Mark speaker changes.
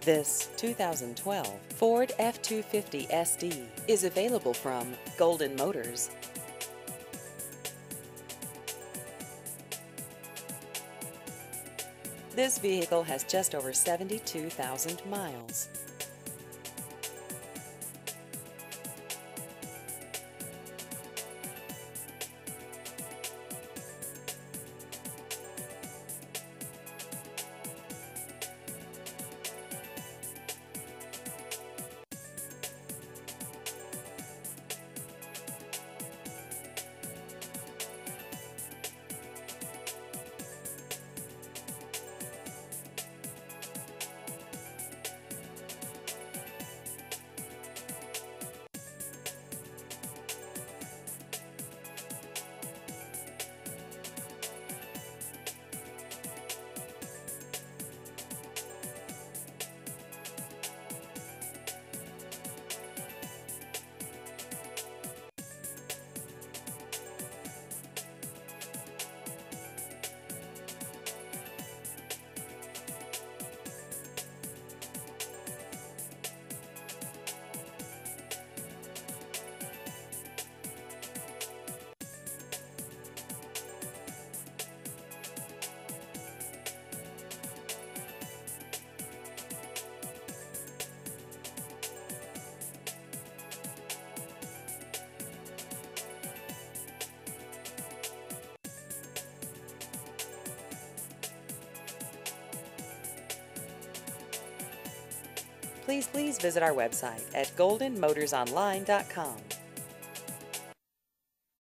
Speaker 1: This 2012 Ford F-250 SD is available from Golden Motors. This vehicle has just over 72,000 miles. Please visit our website at goldenmotorsonline.com.